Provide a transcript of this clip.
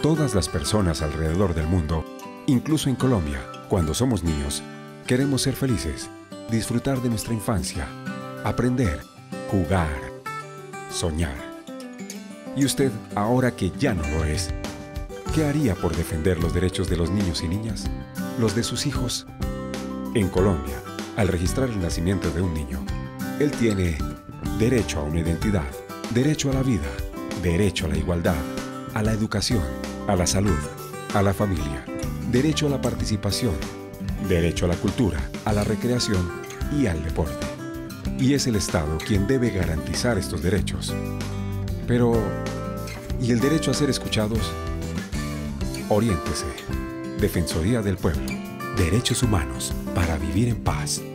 Todas las personas alrededor del mundo, incluso en Colombia, cuando somos niños, queremos ser felices, disfrutar de nuestra infancia, aprender, jugar, soñar. ¿Y usted, ahora que ya no lo es, qué haría por defender los derechos de los niños y niñas, los de sus hijos? En Colombia, al registrar el nacimiento de un niño, él tiene derecho a una identidad, derecho a la vida, derecho a la igualdad, a la educación, a la salud, a la familia, derecho a la participación, derecho a la cultura, a la recreación y al deporte. Y es el Estado quien debe garantizar estos derechos. Pero, ¿y el derecho a ser escuchados? Oriéntese. Defensoría del Pueblo. Derechos humanos para vivir en paz.